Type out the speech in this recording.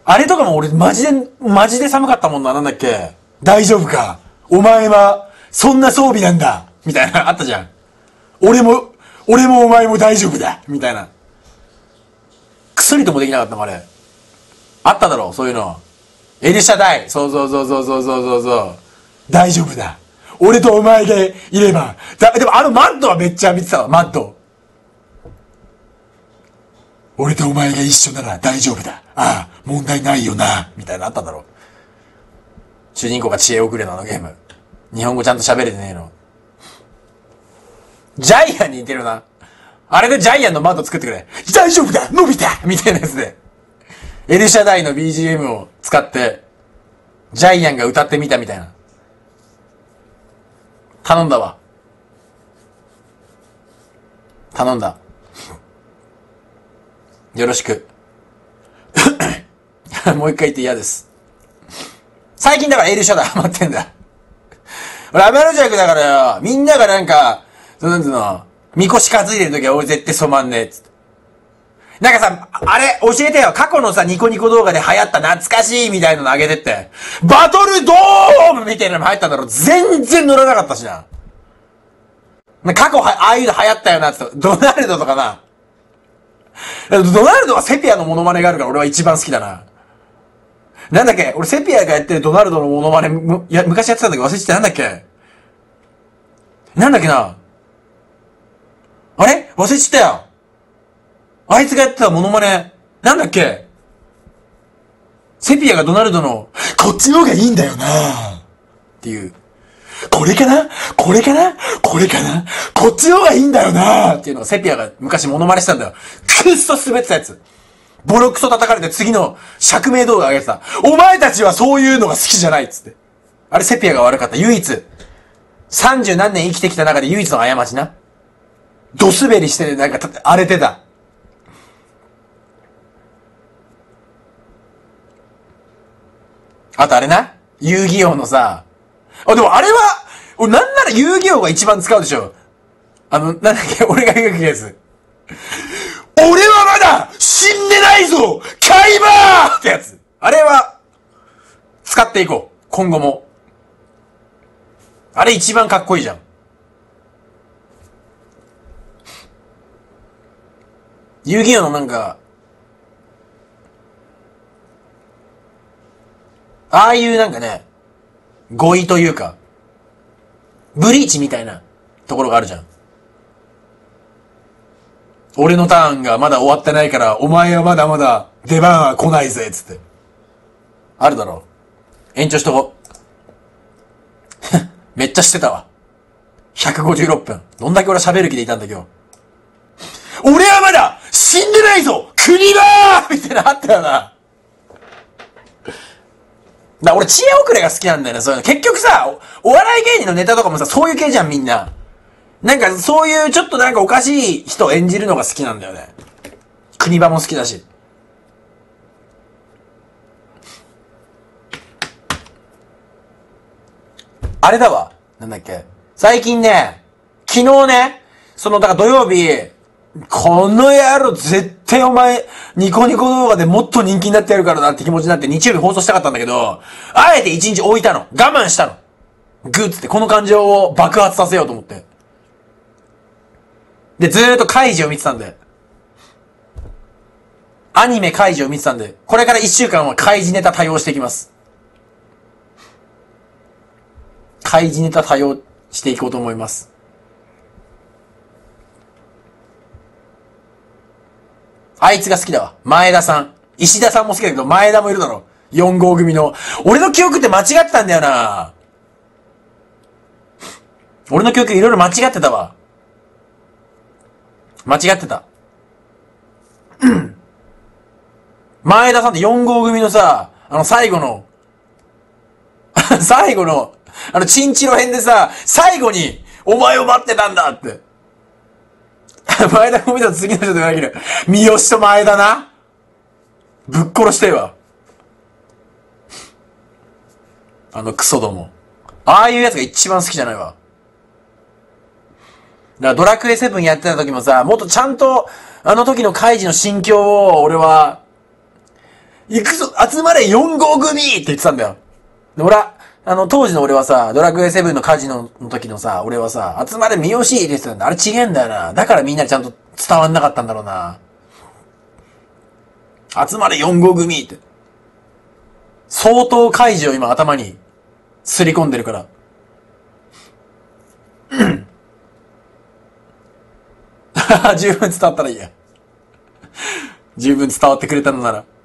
あれとかも俺マジで寒かったもんな。なんだっけ。大丈夫かお前は、そんな装備なんだみたいな、あったじゃん。俺もお前も大丈夫だみたいな。薬ともできなかったもん、あれ。あっただろ、そういうの。エルシャダイ。そう。大丈夫だ。俺とお前でいれば。でもマッドはめっちゃ見てたわ、マッド。俺とお前が一緒なら大丈夫だ。ああ、問題ないよな。みたいなのあっただろ。主人公が知恵遅れのあのゲーム。日本語ちゃんと喋れてねえの。ジャイアンに似てるな。あれでジャイアンのマッド作ってくれ。大丈夫だ伸びたみたいなやつで。エルシャダイの BGM を使って、ジャイアンが歌ってみたみたいな。頼んだわ。頼んだ。よろしく。もう一回言って嫌です。最近だからエルシャダイハマってんだ。俺アマルジャクだからよ、みんながなんか、なんつうの、みこし担いでるときは俺絶対染まんねえっつって。なんかさ、あれ、教えてよ。過去のさ、ニコニコ動画で流行った懐かしいみたいなのあげてって。バトルドームみたいなのも入ったんだろ。全然乗らなかったしな。過去ああいうの流行ったよなってドナルドとかな。ドナルドはセピアのモノマネがあるから俺は一番好きだな。なんだっけ俺セピアがやってるドナルドのモノマネ、昔やってたんだけど忘れてた。なんだっけな。あれ忘れちゃったよ。あいつがやってたモノマネ、なんだっけセピアがドナルドの、こっちの方がいいんだよなっていう。これかなこっちの方がいいんだよなっていうのをセピアが昔モノマネしたんだよ。くっそ滑ってたやつ。ボロクソ叩かれて次の釈明動画上げてた。お前たちはそういうのが好きじゃないっつって。あれセピアが悪かった。唯一。30何年生きてきた中で唯一の過ちな。ド滑りしてなんか荒れてた。あとあれな遊戯王のさ。でもあれは、なんなら遊戯王が一番使うでしょ。なんだっけ、俺が描くやつ。俺はまだ死んでないぞカイバーってやつ。あれは、使っていこう。今後も。あれ一番かっこいいじゃん。遊戯王のなんか、ああいうなんかね、語彙というか、ブリーチみたいなところがあるじゃん。俺のターンがまだ終わってないから、お前はまだまだ出番は来ないぜ、つって。あるだろう。延長しとこう。めっちゃしてたわ。156分。どんだけ俺喋る気でいたんだ今日。俺はまだ死んでないぞ国だーみたいなあったよな。俺知恵遅れが好きなんだよね、そういうの。結局さ、お笑い芸人のネタとかもさ、そういう系じゃん、みんな。なんか、そういうちょっとなんかおかしい人を演じるのが好きなんだよね。国場も好きだし。あれだわ。なんだっけ。最近ね、昨日ね、だから土曜日、この野郎絶対お前、ニコニコ動画でもっと人気になってやるからなって気持ちになって日曜日放送したかったんだけど、あえて一日置いたの。我慢したの。グッつってこの感情を爆発させようと思って。で、ずーっとカイジを見てたんで。アニメカイジを見てたんで、これから1週間はカイジネタ対応していきます。カイジネタ対応していこうと思います。あいつが好きだわ。前田さん。石田さんも好きだけど、前田もいるだろ。4号組の。俺の記憶って間違ってたんだよな。俺の記憶いろいろ間違ってたわ。間違ってた。前田さんって4号組のさ、最後の、チンチロ編でさ、最後に、お前を待ってたんだって。前田組と次の人できる。三好と前田な。ぶっ殺してわ。クソども。ああいうやつが一番好きじゃないわ。だからドラクエ7やってた時もさ、もっとちゃんと、あの時のカイジの心境を、俺は、 行くぞ集まれ4号組って言ってたんだよ。で、当時の俺はさ、ドラクエ7のカジノの時のさ、俺はさ、集まれ三好って言ってたんだ。あれ違えんだよな。だからみんなにちゃんと伝わんなかったんだろうな。集まれ4号組って。相当開示を今頭にすり込んでるから。十分伝わったらいいや。十分伝わってくれたのなら。